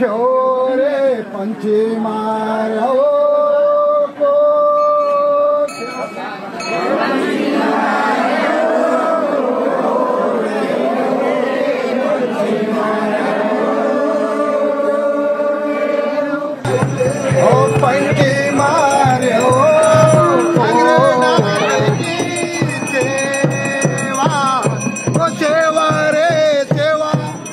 रखो रे पंछी मारो को पंछी मारो सेवा रे सेवा।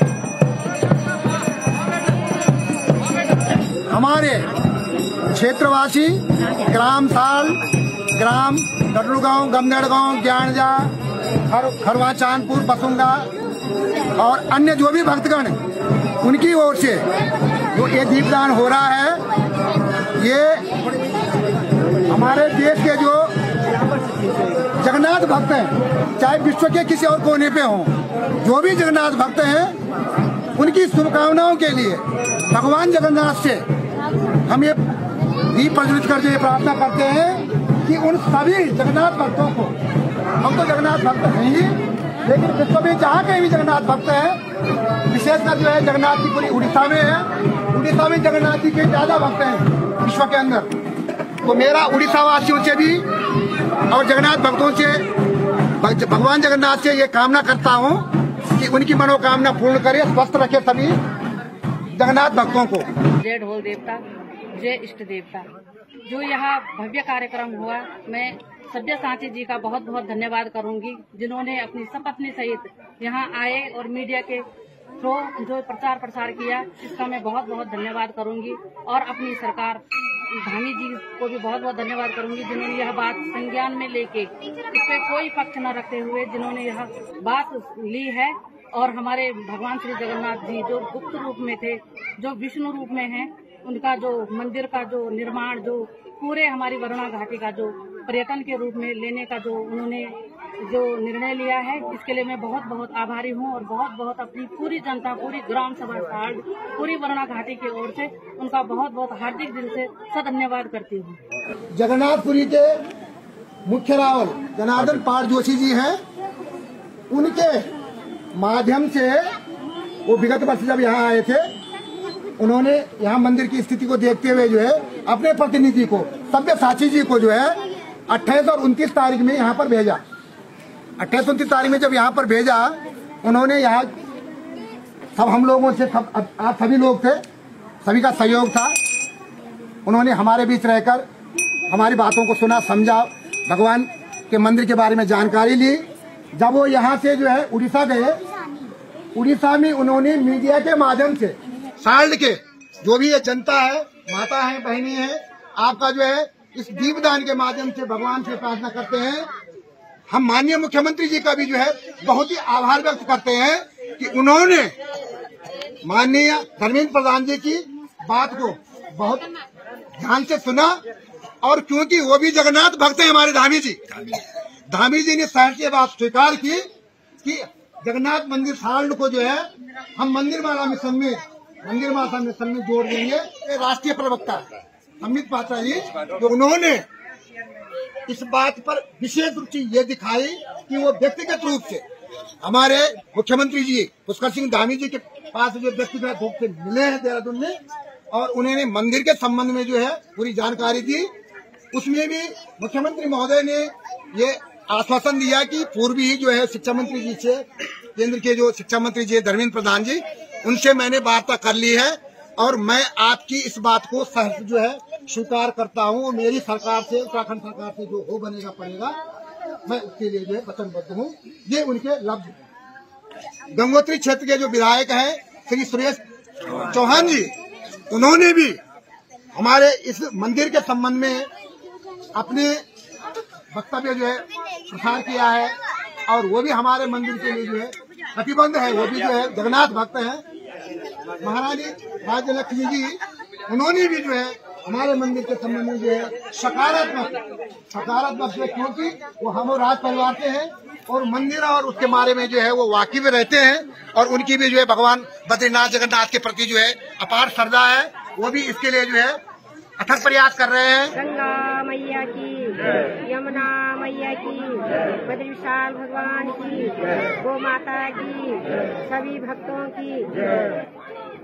हमारे क्षेत्रवासी ग्राम साल, ग्राम डडलू गांव, गमनेड़ गांव, ज्ञानजा, खरवा, चांदपुर, बसुंगा और अन्य जो भी भक्तगण उनकी ओर से जो ये दीपदान हो रहा है, ये हमारे देश के जो जगन्नाथ भक्त हैं, चाहे विश्व के किसी और कोने पे हों, जो भी जगन्नाथ भक्त हैं उनकी शुभकामनाओं के लिए भगवान जगन्नाथ से हम ये दीप प्रज्वलित करके ये प्रार्थना करते हैं कि उन सभी जगन्नाथ भक्तों को, हम तो जगन्नाथ भक्त हैं ही, लेकिन विश्व में जहाँ कहीं भी जगन्नाथ भक्त हैं, विशेषकर जो है जगन्नाथ जी पूरी उड़ीसा में है, उड़ीसा में जगन्नाथ जी के ज्यादा भक्त हैं विश्व के अंदर। तो मेरा उड़ीसा वासियों से भी और जगन्नाथ भक्तों से, भगवान जगन्नाथ से ये कामना करता हूँ कि उनकी मनोकामना पूर्ण करे, स्वस्थ रखे सभी जगन्नाथ भक्तों को। जय ढोल देवता, जय इष्ट देवता। जो यहाँ भव्य कार्यक्रम हुआ, मैं सब्यसाची जी का बहुत बहुत धन्यवाद करूंगी, जिन्होंने अपनी सपत्नी सहित यहाँ आए और मीडिया के थ्रू जो प्रचार प्रसार किया, इसका मैं बहुत बहुत धन्यवाद करूंगी। और अपनी सरकार धामी जी को भी बहुत बहुत धन्यवाद करूंगी, जिन्होंने यह बात संज्ञान में लेके इस पे कोई पक्ष न रखते हुए जिन्होंने यह बात ली है। और हमारे भगवान श्री जगन्नाथ जी जो गुप्त रूप में थे, जो विष्णु रूप में हैं, उनका जो मंदिर का जो निर्माण, जो पूरे हमारी वरुणा घाटी का जो पर्यटन के रूप में लेने का जो उन्होंने जो निर्णय लिया है, इसके लिए मैं बहुत बहुत आभारी हूँ। और बहुत बहुत अपनी पूरी जनता, पूरी ग्राम सभा साल्ट, पूरी वरुणा घाटी की ओर से उनका बहुत बहुत हार्दिक दिल से धन्यवाद करती हूँ। जगन्नाथपुरी के मुख्य रावल जनार्दन पाल जोशी जी हैं, उनके माध्यम से वो विगत वर्ष जब यहाँ आए थे, उन्होंने यहाँ मंदिर की स्थिति को देखते हुए जो है अपने प्रतिनिधि को, सब्यसाची जी को जो है 28 और 29 तारीख में यहाँ पर भेजा। 28-29 तारीख में जब यहाँ पर भेजा, उन्होंने यहाँ सब हम लोगों से, आप सभी लोग थे, सभी का सहयोग था। उन्होंने हमारे बीच रहकर हमारी बातों को सुना, समझा, भगवान के मंदिर के बारे में जानकारी ली। जब वो यहाँ से जो है उड़ीसा गए, उड़ीसा में उन्होंने मीडिया के माध्यम से साल्ट के जो भी ये जनता है, माता है, बहनी है, आपका जो है इस दीपदान के माध्यम से भगवान से प्रार्थना करते हैं। हम माननीय मुख्यमंत्री जी का भी जो है बहुत ही आभार व्यक्त करते हैं कि उन्होंने माननीय धर्मेंद्र प्रधान जी की बात को बहुत ध्यान से सुना। और क्योंकि वो भी जगन्नाथ भक्त हैं हमारे धामी जी, धामी जी ने साल्ट की बात स्वीकार की कि जगन्नाथ मंदिर साल्ट को जो है हम मंदिर माला मिशन में जोड़ देंगे। राष्ट्रीय प्रवक्ता अमित पात्रा जी, तो उन्होंने इस बात पर विशेष रूप से ये दिखाई कि वो व्यक्तिगत रूप से हमारे मुख्यमंत्री जी पुष्कर सिंह धामी जी के पास जो व्यक्तिगत रूप से मिले हैं देहरादून में, और उन्होंने मंदिर के संबंध में जो है पूरी जानकारी दी। उसमें भी मुख्यमंत्री महोदय ने ये आश्वासन दिया कि पूर्व ही जो है शिक्षा मंत्री जी से, केंद्र के जो शिक्षा मंत्री जी धर्मेंद्र प्रधान जी, उनसे मैंने वार्ता कर ली है और मैं आपकी इस बात को सहर्ष जो है स्वीकार करता हूँ। मेरी सरकार से, उत्तराखंड सरकार से जो हो बनेगा पड़ेगा, मैं उसके लिए जो है वचनबद्ध हूँ। ये उनके लफ्ज। गंगोत्री क्षेत्र के जो विधायक हैं श्री सुरेश चौहान जी, उन्होंने भी हमारे इस मंदिर के संबंध में अपने वक्तव्य जो है प्रसार किया है, और वो भी हमारे मंदिर के लिए जो है प्रतिबद्ध है। वो भी जो है जगन्नाथ भक्त हैं। महारानी राज्यलक्ष्मी जी, उन्होंने भी जो है हमारे मंदिर के संबंध में जो है सकारात्मक है, क्योंकि वो हम राज परिवार से हैं और मंदिर और उसके बारे में जो है वो वाकिफ रहते हैं, और उनकी भी जो है भगवान बद्रीनाथ जगन्नाथ के प्रति जो है अपार श्रद्धा है। वो भी इसके लिए जो है अथक प्रयास कर रहे हैं। गंगा मैया की, यमुना मैया की, बद्री विशाल भगवान की, गौ माता की, सभी भक्तों की।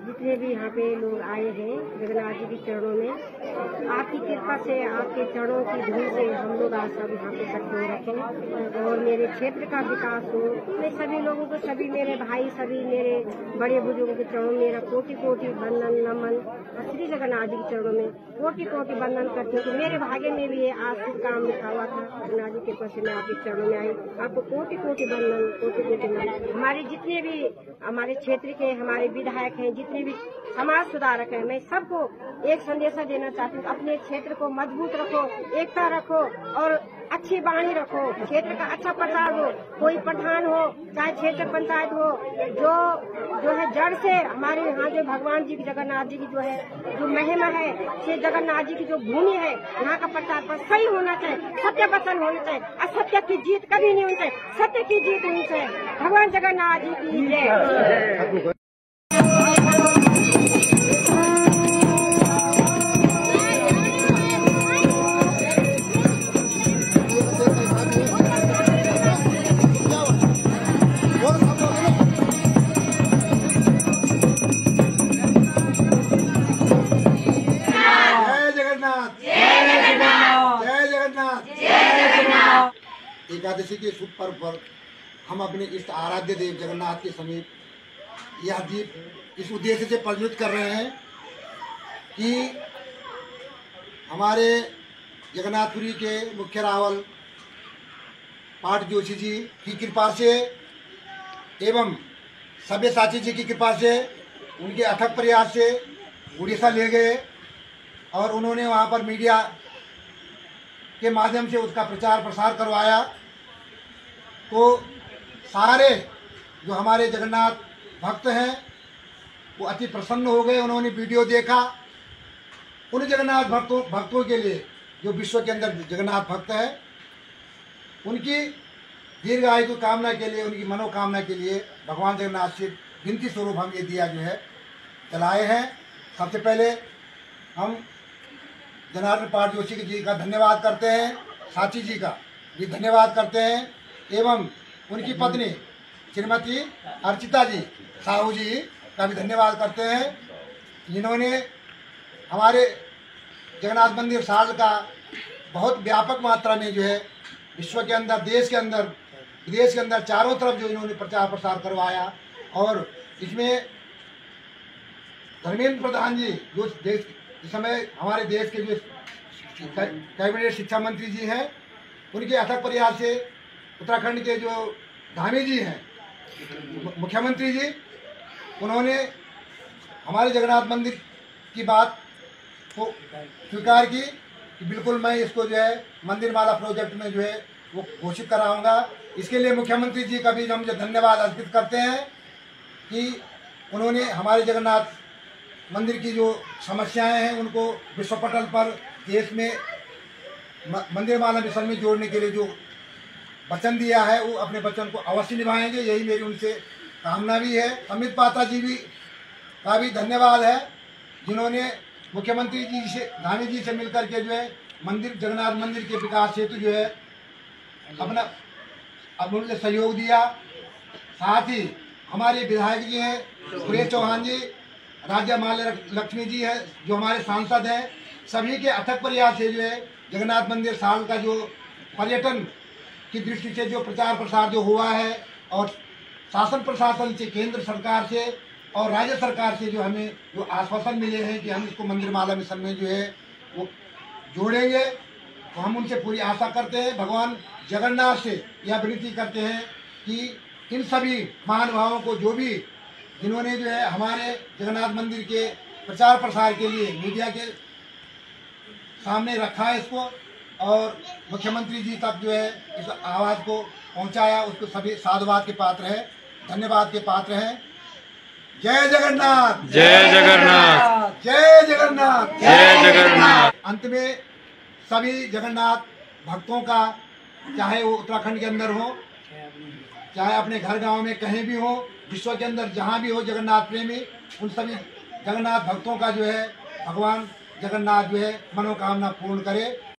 जितने भी यहाँ पे लोग आए हैं जगन्नाथ जी के चरणों में, आपकी कृपा से, आपके चरणों की धूल से हम लोग आज सब यहाँ पे इकट्ठे हो रखे और मेरे क्षेत्र का विकास हो। मैं सभी लोगों को, सभी मेरे भाई, सभी मेरे बड़े बुजुर्गों के चरणों में मेरा कोटि कोटि वंदन नमन। श्री जगन्नाथ जी के चरणों में कोटि कोटि वंदन करती हूँ। मेरे भाग्य में भी आज शुभ काम लिखा हुआ था, जगन्नाथ जी के कृपा से मैं आपके चरणों में आई। आपको कोटि कोटि वंदन, कोटि कोटि नमन। हमारे जितने भी हमारे क्षेत्र के हमारे विधायक हैं, जितने भी समाज सुधारक हैं, मैं सबको एक संदेशा देना चाहती हूँ, अपने क्षेत्र को मजबूत रखो, एकता रखो और अच्छी वाणी रखो, क्षेत्र का अच्छा प्रचार हो। कोई प्रधान हो चाहे क्षेत्र पंचायत हो, जो है जड़ से हमारे यहाँ जो भगवान जी की, जगन्नाथ जी की जो है जो महिमा है, श्री जगन्नाथ जी की जो भूमि है, यहाँ का प्रचार पर सही होना चाहिए, सत्य वचन होना चाहिए। असत्य की जीत कभी नहीं होनी चाहिए, सत्य की जीत होनी चाहिए। भगवान जगन्नाथ जी की जय। एकादशी के शुभ पर्व पर हम अपने इष्ट आराध्य देव जगन्नाथ के समीप यह दीप इस उद्देश्य से प्रज्वलित कर रहे हैं कि हमारे जगन्नाथपुरी के मुख्य रावल पाठ जोशी जी की कृपा से एवं सब्यसाची जी की कृपा से, उनके अथक प्रयास से उड़ीसा ले गए और उन्होंने वहाँ पर मीडिया के माध्यम से उसका प्रचार प्रसार करवाया। तो सारे जो हमारे जगन्नाथ भक्त हैं वो अति प्रसन्न हो गए। उन्होंने वीडियो देखा। उन जगन्नाथ भक्तों के लिए जो विश्व के अंदर जगन्नाथ भक्त हैं, उनकी दीर्घायु कामना के लिए, उनकी मनोकामना के लिए भगवान जगन्नाथ से विनती स्वरूप हम ये दिया जो है चलाए हैं। सबसे पहले हम जनार्दन पाठ जोशी जी का धन्यवाद करते हैं, साची जी का भी धन्यवाद करते हैं एवं उनकी पत्नी श्रीमती अर्चिता जी साहू जी का भी धन्यवाद करते हैं, जिन्होंने हमारे जगन्नाथ मंदिर साल का बहुत व्यापक मात्रा में जो है विश्व के अंदर, देश के अंदर, विदेश के अंदर चारों तरफ जो इन्होंने प्रचार प्रसार करवाया। और इसमें धर्मेंद्र प्रधान जी जो देश इस समय हमारे देश के जो कैबिनेट शिक्षा मंत्री जी हैं, उनके अथक प्रयास से उत्तराखंड के जो धामी जी हैं मुख्यमंत्री जी, उन्होंने हमारे जगन्नाथ मंदिर की बात को स्वीकार की कि बिल्कुल मैं इसको जो है मंदिर माला प्रोजेक्ट में जो है वो घोषित कराऊंगा। इसके लिए मुख्यमंत्री जी का भी हम धन्यवाद अर्पित करते हैं कि उन्होंने हमारे जगन्नाथ मंदिर की जो समस्याएं हैं उनको विश्व पटल पर देश में मंदिर माला मिशन में जोड़ने के लिए जो वचन दिया है, वो अपने वचन को अवश्य निभाएंगे। यही मेरी उनसे कामना भी है। अमित पात्रा जी भी का भी धन्यवाद है, जिन्होंने मुख्यमंत्री जी से, धामी जी से मिलकर के जो है मंदिर, जगन्नाथ मंदिर के विकास हेतु जो है अपना अमूल्य सहयोग दिया। साथ ही हमारे विधायक जी हैं सुरेश चौहान जी, राज्य महालक्ष्मी जी है जो हमारे सांसद हैं, सभी के अथक प्रयास से जो है जगन्नाथ मंदिर साल का जो पर्यटन की दृष्टि से जो प्रचार प्रसार जो हुआ है, और शासन प्रशासन से, केंद्र सरकार से और राज्य सरकार से जो हमें जो आश्वासन मिले हैं कि हम इसको मंदिर माला मिशन में जो है वो जोड़ेंगे, तो हम उनसे पूरी आशा करते हैं। भगवान जगन्नाथ से यह विनती करते हैं कि इन सभी महानुभावों को, जो भी जिन्होंने जो है हमारे जगन्नाथ मंदिर के प्रचार प्रसार के लिए मीडिया के सामने रखा है इसको, और मुख्यमंत्री जी तक जो है इस आवाज़ को पहुंचाया, उसको सभी साधुवाद के पात्र है, धन्यवाद के पात्र हैं। जय जगन्नाथ, जय जगन्नाथ, जय जगन्नाथ, जय जगन्नाथ। अंत में सभी जगन्नाथ भक्तों का, चाहे वो उत्तराखंड के अंदर हो, चाहे अपने घर गांव में कहीं भी हो, विश्व के अंदर जहां भी हो जगन्नाथ प्रेमी, उन सभी जगन्नाथ भक्तों का जो है भगवान जगन्नाथ जो है मनोकामना पूर्ण करे।